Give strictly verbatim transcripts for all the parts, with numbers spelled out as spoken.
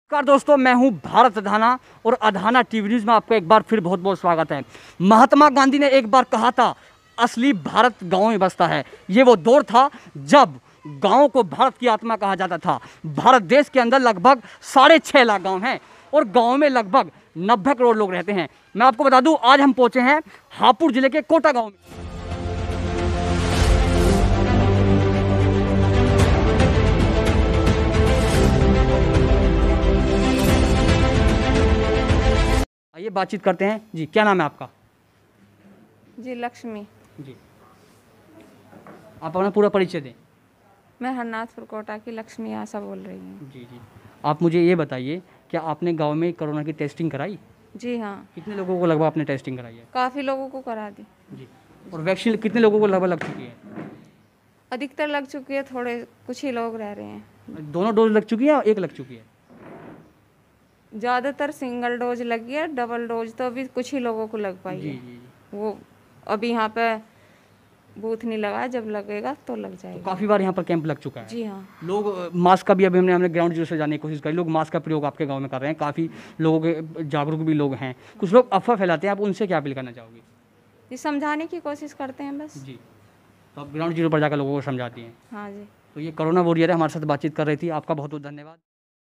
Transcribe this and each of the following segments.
नमस्कार दोस्तों, मैं हूं भारत अधाना और अधाना टीवी न्यूज़ में आपका एक बार फिर बहुत बहुत स्वागत है। महात्मा गांधी ने एक बार कहा था, असली भारत गांव में बसता है। ये वो दौर था जब गांव को भारत की आत्मा कहा जाता था। भारत देश के अंदर लगभग साढ़े छः लाख गाँव हैं और गाँव में लगभग नब्बे करोड़ लोग रहते हैं। मैं आपको बता दूँ, आज हम पहुँचे हैं हापुड़ जिले के कोटा गाँव में। आइए बातचीत करते हैं। जी, क्या नाम है आपका? जी लक्ष्मी। जी, आप अपना पूरा परिचय दें। मैं हरनाथपुर कोटा की लक्ष्मी आशा बोल रही हूँ। जी जी, आप मुझे ये बताइए, क्या आपने गांव में कोरोना की टेस्टिंग कराई? जी हाँ, कितने लोगों को लगभग आपने टेस्टिंग कराई है? काफ़ी लोगों को करा दी। जी, और वैक्सीन कितने लोगों को लगभग लग चुकी है? अधिकतर लग चुकी है, थोड़े कुछ ही लोग रह रहे हैं। दोनों डोज लग चुकी है या एक लग चुकी है? ज़्यादातर सिंगल डोज लगी है, डबल डोज तो अभी कुछ ही लोगों को लग पाई जी है। जी जी। वो अभी यहाँ पे बूथ नहीं लगा है, जब लगेगा तो लग तो जाएगा। काफ़ी बार यहाँ पर कैंप लग चुका है। जी हाँ, लोग अ, मास्क का भी अभी हमने हमने ग्राउंड जीरो से जाने की कोशिश करी। लोग मास्क का प्रयोग आपके गांव में कर रहे हैं। काफ़ी लोगों के जागरूक भी लोग हैं। कुछ लोग अफवाह फैलाते हैं, आप उनसे क्या अपील करना चाहोगे? ये समझाने की कोशिश करते हैं बस। जी, तो आप ग्राउंड जीरो पर जाकर लोगों को समझाती हैं। हाँ जी। तो ये कोरोना वॉरियर है, हमारे साथ बातचीत कर रही थी। आपका बहुत बहुत धन्यवाद।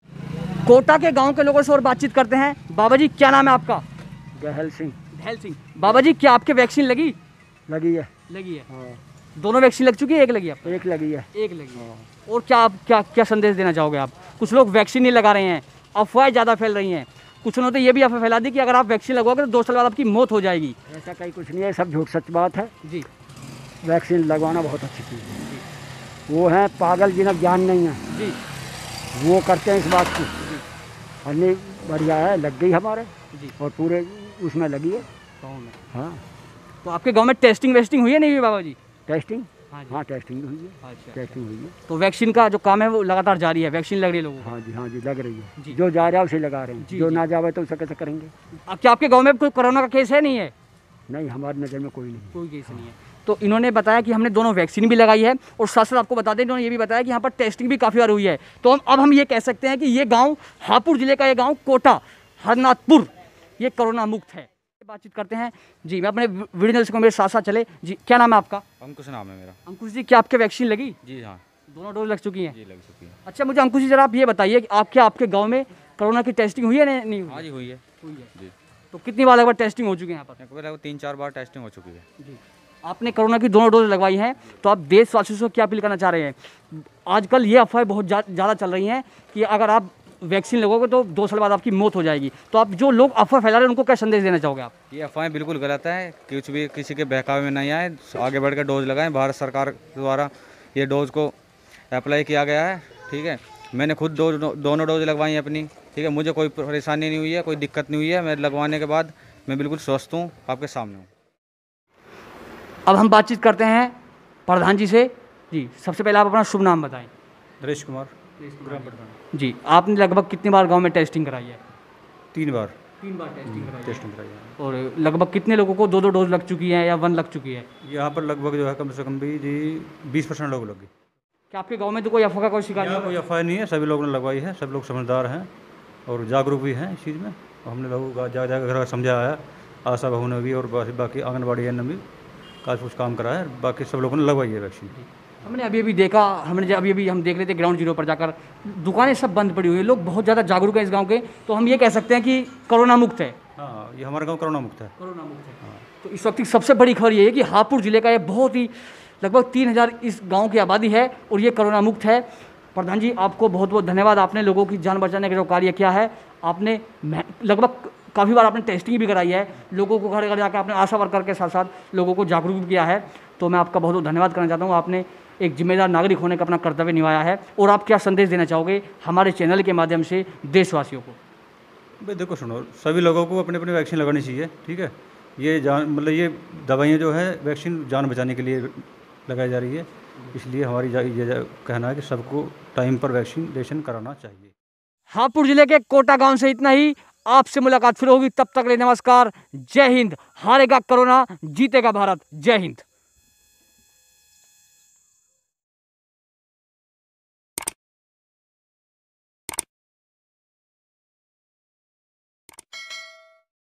कोटा के गांव के लोगों से और बातचीत करते हैं। बाबा जी, क्या नाम है आपका? गहल सिंह। धैल सिंह। बाबा जी, क्या आपके वैक्सीन लगी? लगी है। लगी है। हाँ, दोनों वैक्सीन लग चुकी है, एक लगी है आपको? एक लगी है। एक लगी है। और क्या आप क्या क्या संदेश देना चाहोगे आप? कुछ लोग वैक्सीन नहीं लगा रहे हैं, अफवाहें ज़्यादा फैल रही हैं। कुछ ने तो ये भी अफवाह फैला दी कि अगर आप वैक्सीन लगवाओगे तो दो साल बाद आपकी मौत हो जाएगी। ऐसा कहीं कुछ नहीं है, सब झूठ सच बात है। जी वैक्सीन लगवाना बहुत अच्छी चीज़ है। वो हैं पागल जिन्हें ज्ञान नहीं है, जी वो करते हैं इस बात की। हमने बढ़िया है, लग गई हमारे जी। और पूरे उसमें लगी है। गाँव में हाँ, तो आपके गाँव में टेस्टिंग वेस्टिंग हुई है नहीं हुई बाबा जी? टेस्टिंग। हाँ जी। हाँ, टेस्टिंग हुई है। अच्छा, टेस्टिंग हुई है। तो वैक्सीन का जो काम है वो लगातार जारी है, वैक्सीन लग रही है लोगों को? हाँ जी, हाँ जी, लग रही जी। है। जो जा रहा है उसे लगा रहे हैं, जी, जो जी। ना जावे तो उसे कैसे करेंगे। अब क्या आपके गांव में कोई कोरोना का केस है? नहीं है, नहीं, हमारी नज़र में कोई नहीं। कोई केस नहीं है। तो इन्होंने बताया कि हमने दोनों वैक्सीन भी लगाई है और साथ साथ आपको बता दें, इन्होंने ये भी बताया कि यहाँ पर टेस्टिंग भी काफ़ी बार हुई है। तो हम अब हम ये कह सकते हैं कि ये गांव हापुड़ जिले का ये गांव कोटा हरनाथपुर ये कोरोना मुक्त है। बातचीत करते हैं। जी, मैं अपने वीडियो जर्नलिस्ट को मेरे साथ साथ चले। जी, क्या नाम है आपका? अंकुश नाम है मेरा। अंकुश जी, क्या आपके वैक्सीन लगी? जी हाँ, दोनों डोज लग चुकी हैं? जी लग चुकी है। अच्छा, मुझे अंकुश जी जरा आप ये बताइए कि आप क्या आपके गाँव में कोरोना की टेस्टिंग हुई है नहीं नहीं हुई? हाँ जी हुई है। हुई है। जी, तो कितनी बार लगभग टेस्टिंग हो चुकी है यहाँ पर? मेरे को तीन चार बार टेस्टिंग हो चुकी है। जी, आपने कोरोना की दोनों डोज लगवाई हैं, तो आप देशवासियों से क्या अपील करना चाह रहे हैं? आजकल ये अफवाहें बहुत ज़्यादा चल रही हैं कि अगर आप वैक्सीन लगोगे तो दो साल बाद आपकी मौत हो जाएगी। तो आप जो लोग अफवाह फैला रहे हैं उनको क्या संदेश देना चाहोगे आप? ये अफवाहें बिल्कुल गलत है, कुछ भी किसी के बहकावे में नहीं आए, आगे बढ़कर डोज लगाएं। भारत सरकार द्वारा ये डोज को अप्लाई किया गया है। ठीक है, मैंने खुद डोज दोनों डोज लगवाई हैं अपनी। ठीक है, मुझे कोई परेशानी नहीं हुई है, कोई दिक्कत नहीं हुई है। मैं लगवाने के बाद मैं बिल्कुल स्वस्थ हूँ, आपके सामने हूँ। अब हम बातचीत करते हैं प्रधान जी से। जी, सबसे पहले आप अपना शुभ नाम बताएं। नरेश कुमार। जी, आपने लगभग कितनी बार गांव में टेस्टिंग कराई है? तीन बार तीन बार टेस्टिंग कराई टेस्टिंग कराई है। है। और लगभग कितने लोगों को दो दो डोज लग चुकी है या वन लग चुकी है? यहाँ पर लगभग जो है कम से कम भी जी बीस परसेंट लोग लग गए। क्या आपके गांव में तो कोई अफवाह का कोई शिकार यहाँ नहीं? कोई अफवाह नहीं है, सभी लोगों ने लगवाई है। सब लोग समझदार हैं और जागरूक भी हैं इस चीज़ में। और हमने लोगों को जा जाकर घर समझाया है। आशा बहू ने भी और बाकी बाकी आंगनबाड़ी एन ने भी काफ़ी कुछ काम करा है। बाकी सब लोगों ने लगवाई है वैक्सीन। हमने अभी अभी देखा, हमने जब अभी अभी हम देख रहे थे ग्राउंड जीरो पर जाकर, दुकानें सब बंद पड़ी हुई हैं। लोग बहुत ज़्यादा जागरूक हैं इस गांव के। तो हम ये कह सकते हैं कि कोरोना मुक्त है। हाँ, ये हमारा गाँव कोरोना मुक्त है। कोरोना मुक्त है। तो इस वक्त की सबसे बड़ी खबर ये है कि हापुड़ जिले का ये बहुत ही लगभग तीन हज़ार इस गांव की आबादी है और ये कोरोना मुक्त है। प्रधान जी, आपको बहुत बहुत धन्यवाद। आपने लोगों की जान बचाने का जो कार्य किया है, आपने लगभग काफ़ी बार आपने टेस्टिंग भी कराई है, लोगों को घर घर जाकर आपने आशा वर्कर के साथ साथ लोगों को जागरूक भी किया है। तो मैं आपका बहुत बहुत धन्यवाद करना चाहता हूँ। आपने एक जिम्मेदार नागरिक होने का अपना कर्तव्य निभाया है। और आप क्या संदेश देना चाहोगे हमारे चैनल के माध्यम से देशवासियों को? भाई देखो, सुनो, सभी लोगों को अपनी अपनी वैक्सीन लगानी चाहिए। ठीक है, ये जान मतलब ये दवाइयाँ जो है वैक्सीन जान बचाने के लिए लगाई जा रही है। इसलिए हमारी ये कहना है कि सबको टाइम पर वैक्सीनेशन कराना चाहिए। हापुड़ जिले के कोटा गांव से इतना ही। आपसे मुलाकात फिर होगी, तब तक ले नमस्कार, जय हिंद। हारेगा कोरोना, जीतेगा भारत। जय हिंद।